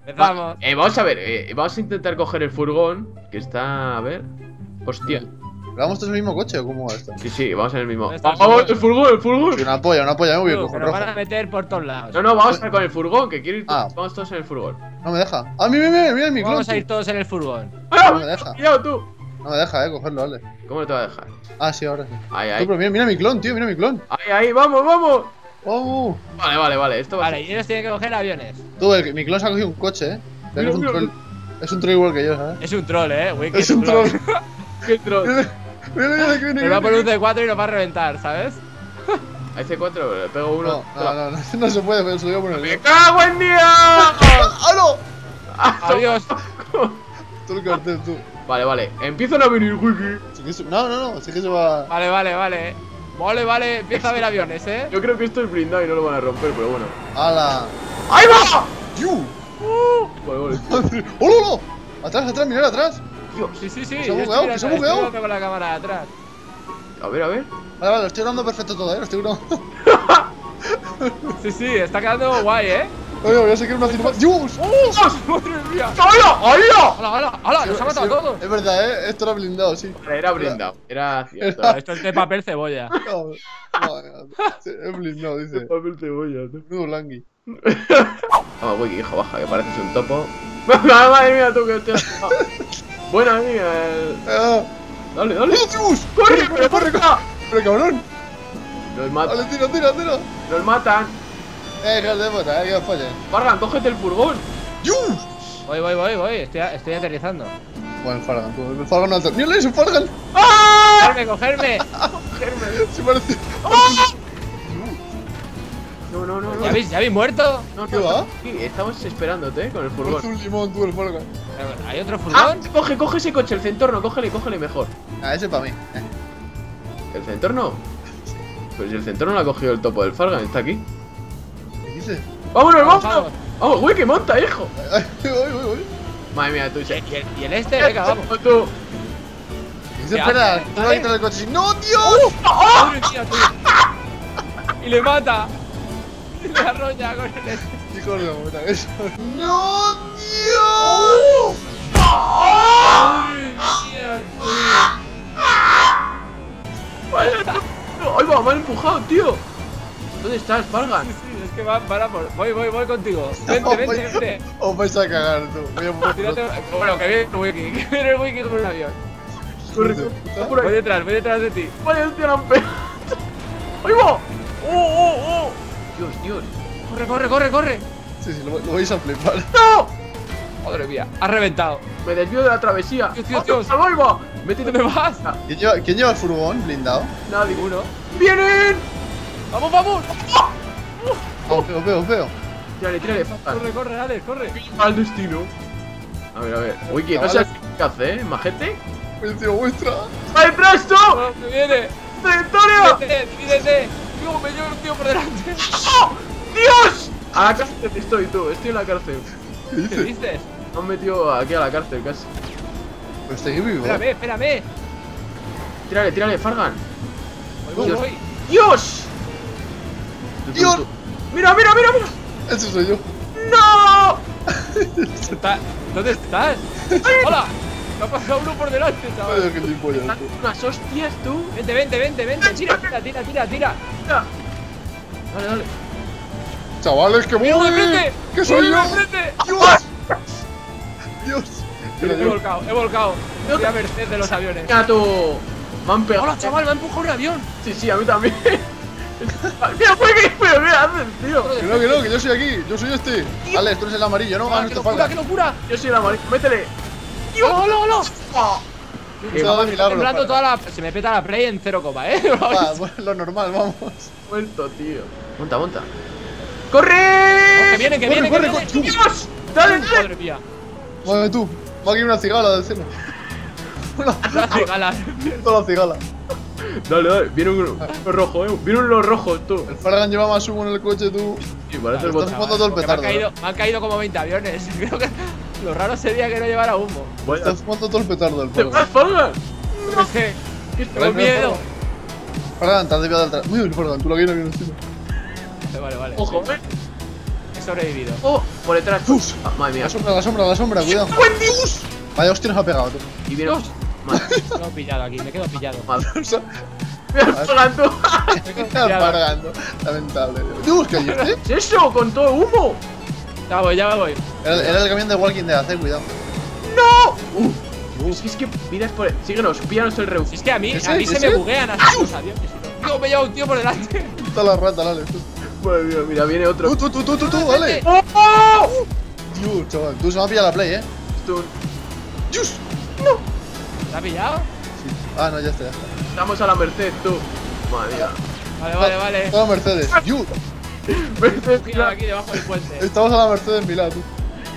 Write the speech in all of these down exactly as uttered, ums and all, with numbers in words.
Empezamos. Eh, vamos a ver, eh, vamos a intentar coger el furgón. Que está, a ver. Hostia. ¿Vamos todos en el mismo coche o cómo va esto? Sí, sí, vamos en el mismo. ¿Dónde está el ¡Vamos, furgón? el furgón, el furgón! Sí, una polla, una polla, muy bien, Tío, cojo que nos van rojo. a meter por todos lados. No, no, vamos a estar con el furgón, que quiero ir. Ah. Vamos todos en el furgón. No me deja. ¡Ah, mira, mira, mira el micro! Vamos a ir todos en el furgón. ¡Ah! No me deja. ¡Cuidado tú! No me deja, eh, cogerlo, vale. ¿Cómo no te va a dejar? Ah, sí, ahora sí. Ahí, Tú, ahí. pero mira, mira mi clon, tío, mira mi clon. Ahí, ahí, vamos, vamos. Oh, Vale, vale, vale. Esto va a Vale, y ellos tienen que coger aviones. tú, el, mi clon se ha cogido un coche, eh. Mira, Es un mira, troll. Es un troll igual que yo, ¿sabes? Es un troll, eh. Wiki, Es un troll. ser. ¡Qué troll! Mira, mira, mira, que viene, Nos va a que poner un viene. C cuatro y nos va a reventar, ¿sabes? A ese cuatro le pego uno. No, no, no, no, no se puede, pero se lo voy a poner ¡Me yo. cago en día! ¡Ah, no! Adiós. Todo el cartel, tú. Vale, vale. Empiezan a venir, Wiki. Sí que se- No, no, no, sí que se va. Vale, vale, vale. Vale, vale. Empieza a ver aviones, eh. Yo creo que esto es blindado y no lo van a romper, pero bueno. ¡Hala! ¡Ahí va! ¡Yu! Vale, vale. ¡Hola, hola! Atrás, atrás, mirad atrás. Sí, sí, sí. Se ha yo bugueado, estoy que se ha mirando- bugueado. estoy mirando con la cámara de atrás. A ver, a ver. Vale, vale, lo estoy grabando perfecto todo, eh. Lo estoy grabando. Sí, sí, está quedando guay, eh. Oye, voy a seguir una cinemática. ¡Dios! ¡Madre mía! ¡Hola! ¡Hola! ¡Hala, hala! ¡Hala! ¡Nos ha matado a todos! Es verdad, eh. Esto era blindado, sí. Era blindado. Era cierto. Esto es de papel cebolla. No, no, sí, es blindado, dice. Papel cebolla, tú. Nudo Langui. Vamos, Wiki, hijo, baja, que pareces un topo. Madre mía, tú que te has... Buena mía. El... ¡Ah! Dale, dale. ¡Oh, Dios! ¡Corre, corre, corre! ¡Pero cabrón! Los ¡Vale, matan. tira, tira, tira! Los matan. Eh, hijos de puta, eh, que os follen. Fargan, cógete el furgón. ¡Dios! Voy, voy, voy, voy. Estoy, estoy aterrizando. Bueno, el Fargan, tú. El Fargan no alto. ¡Mira, es un Fargan! ¡Ah! ¡Cogerme, cogerme! Se parece. No, no, no, no. ¿Ya habéis, ¿Ya habéis muerto? No, ¿Qué no, va? no. Sí, estamos esperándote, eh, con el Parece furgón. un limón, tú, el Fargan. ¿Hay otro Ah, furgón? coge, coge ese coche, el centorno, cógele, cógele mejor. Ah, ese es para mí. Eh. ¿El centorno? Pues si el centorno lo ha cogido el topo del Fargan, está aquí. ¿Qué dices? ¡Vámonos, Vamos, vámonos! ¡Vamos, güey, que monta, hijo! Ay, ay, ay, ay. Madre mía, tú ¿Y se... el, y el- y el este? Venga, vamos. Tú. Dice, ¿Qué espera, haces? tú vas a quitar el coche así. ¡No, Dios! ¡Madre mía, tú! Y le mata. Y le arrolla con el este. Hijo de puta, eso. ¡No, Dios! ¡Madre mía, ¡Ay, va, me han empujado, tío! ¿Dónde estás, Fargan? Sí, sí, es que va, para por... Voy, voy, voy contigo. Vente, vente, vente. Os vais a cagar, tú. Voy a poner. Tírate... Bueno, que viene el wiki. Que viene el wiki con un avión. Corre, corre, está por Voy ahí. detrás, voy detrás de ti. Vaya, hostia, la han pegado. ¡Ahí va! ¡Oh, oh, oh! Dios, Dios. Corre, corre, corre, corre. Sí, sí, lo, lo vais a flipar. ¡No! Madre mía, ha reventado. Me desvío de la travesía. Dios, Dios, Dios. ¡Ahí va! Métete. ¿Dónde vas? ¿Quién lleva, ¿Quién lleva el furgón blindado? Nadie. Uno. ¡Vienen! ¡Vamos, vamos! Oh, feo, feo, feo. Tírale, tírale, Fargan. Corre, corre, Alex, corre. Al destino. A ver, a ver. Uy, que no sé qué hace, ¿eh? ¿Majete? Mención vuestra. ¡Ay, presto! ¡Oh, que viene! ¡Trayectoria! ¡Divídete, divídete! ¡Dios, me llevo un tío por delante! ¡Oh! ¡Dios! A la cárcel estoy, tú. Estoy en la cárcel. ¿Qué ¿Qué dices? dices? Me han metido aquí a la cárcel casi. Pues estoy vivo. Espérame, espérame. Tírale, tírale, Fargan. Voy, voy, Dios. voy. ¡Dios! Tú, tú, ¡Dios! tú. ¡Mira, mira, mira, mira! Ese soy yo. ¡No! Está- ¿Dónde estás? ¡Hola! Me ha pasado uno por delante, Vaya chaval. que gilipollas, Están tú. unas hostias, tú. Vente, vente, vente, vente. Tira, tira, tira, tira, tira. Mira. Dale, dale. Chavales, que voy. ¡Mira, de frente! ¡Que soy ¡Mira, yo! de frente! ¡Dios! Dios. Era He yo. volcado, he volcado. Voy a merced de los aviones. Mira, tú. Me han pegado. ¡Hola, chaval! Me ha empujado un avión. Sí, sí, a mí también. Mira, fue que. Pero, ¿qué haces, tío? Que no, que no, que yo soy aquí. Yo soy este. Alex, tú eres el amarillo, ¿no? Ah, ¡Ah, no qué te locura, falta. qué locura! Yo soy el amarillo. Métele. ¡Hola, hola, hola! Se ha dado milagro. Temblando para- toda la... Se me peta la play en cero coma, ¿eh? Va, bueno, lo normal, vamos. Muerto, tío. Monta, monta. ¡Que ¡Corre! vienen, que Corre, vienen, que corre, vienen! corre. ¡Dios! ¡Dale, dale! ¡Madre mía! Madre tú. Va aquí una cigala del seno. Una, La cigala. toda la cigala. Dale, dale. Viene un, uno rojo, eh. Viene uno rojo, tú. El Fargan lleva más humo en el coche, tú. Sí, parece el Estás botón. jugando todo el Porque me han petardo. caído, ¿no? me han caído como veinte aviones. Creo que lo raro sería que no llevara humo. Vaya. Estás jugando todo el petardo del ¡Te vas, Fargan. Fargan! Es que ¿Qué tengo miedo. Fargan, te has desviado del tra... Uy, el Fargan, tú la viene bien encima. Vale, vale. Ojo, sí. eh. He sobrevivido. ¡Oh! por detrás. Uf. Ah, madre mía. La sombra, la sombra, la sombra, cuidado. ¡Buen Dios! Vaya hostia nos ha pegado, tú. Y viene. Dios. Madre, Me quedo pillado aquí, me quedo pillado. madre. O sea, Mira el Fargan, tú. Me quedo está pillado. apagando. Lamentable. Dios, ¿qué hay este? ¿Qué es eso? Con todo humo. Ya voy, ya voy. Era, era el camión de Walking Dead, eh, cuidado. ¡No! Uf. Uf. Es que, es que pidas por. Síguenos, píllanos el ref. Si es que a mí, ¿Ese? a mí se ¿Ese? me buguean así los aviones. Dios, me lleva un tío por delante. Está la rata, dale. Tú, Madre mía, mira, viene otro. tú, tú, tú, tú, tú, dale. ¡Oh! ¡Oh! Dios, chaval. Tú se me ha pillado la play, eh. Esto- Dios. ¿Te ha pillado? Sí. Ah, no, ya está, ya está. Estamos a la merced, tú. Madre mía. Vale, vale, vale. Todo Mercedes. Dios. Merced, Cuidado aquí debajo del puente. Estamos a la Mercedes Milá, tú.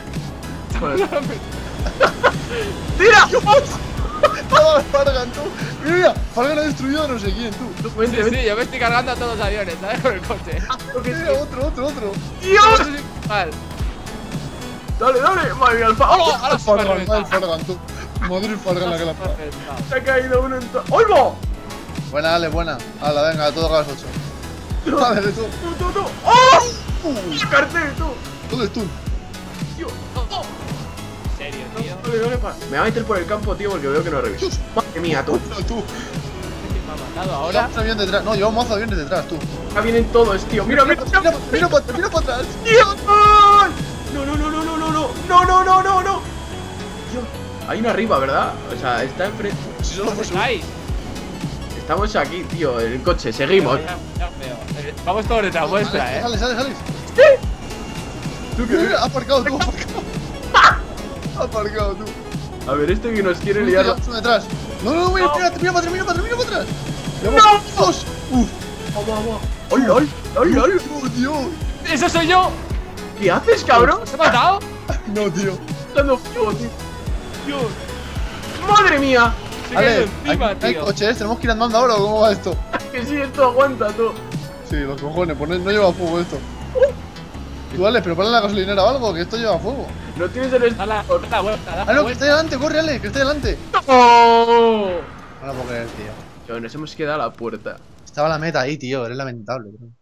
¡Tira! ¡Ah, Fargan, tú! Mira, mira, Fargan ha destruido a no sé quién, tú. Tú, Sí, vente, vente. sí, yo me estoy cargando a todos los aviones, ¿sabes? Con el coche. Lo que Mira, sí. otro, otro, otro. ¡Dios! Mal. Dale, dale. Madre mía, el fa. Ahora, ¡Oh! ahora sí me ha Fargan, reventado. mal Fargan, tú. Madre Fargan la que la Me ha reventado. Se ha caído uno en todo. ¡Oigo! Buena, dale, buena. Hala, venga, a todo gas ocho. Dale, tú. ¡Tú, tú, tú! ¡Oh! ¡El cartel, tú! ¿Dónde es tú? ¡Tío! ¡Oh! ¿En serio, tío? Dale, dale, pa- Me va a meter por el campo, tío, porque veo que no reviso. Dios. Madre mía, tú. No, tú. ¿Quién me ha matado ahora? Llevamos un avión detrás. No, llevamos mazo de aviones detrás, tú. Acá vienen todos, tío. Mira, mira, mira, mira. mira, mira para mira pa atrás. ¡Dios! ¡Ay! No, no, no, no, no, no, no, no, no, no, no, no. Dios. Hay uno arriba, ¿verdad? O sea, está enfrente. Si solo ¿Dónde fue su. estáis? Estamos aquí, tío, en el coche, seguimos. Ya, ya veo. Vamos todos detrás vuestra, eh. Sale, sale, sale. ¿Tú Mira, mira, ha aparcado, tú, ha aparcado. Ha aparcado, tú. A ver, este que nos quiere Uy, liar. llevamos uno detrás. No, no, no, mira, mira, mira para atrás, mira para atrás, mira para atrás. Llevamos ¡No! dos. Uf. Vamos, vamos. ¡Ol, ol! ¡Ol, ol! Oh, Dios. ¡Eso soy yo! ¿Qué haces, cabrón? ¿Os he matado? No, tío. Dando fuego, tío. Dios. ¡Madre mía! Se Vale, cayó encima, hay, hay tío. coches, tenemos que ir andando ahora o cómo va esto. Que sí, esto aguanta, tú. Sí, los cojones, pues no, no lleva fuego esto. Tú dale, pero ponle la gasolinera o algo, que esto lleva fuego. No tienes el Da la, da la vuelta, da Ah, la no, que vuelta. está delante, corre, Ale, que está delante. ¡Oh! No lo puedo creer, tío. Tío, nos hemos quedado a la puerta. Estaba la meta ahí, tío, eres lamentable, bro.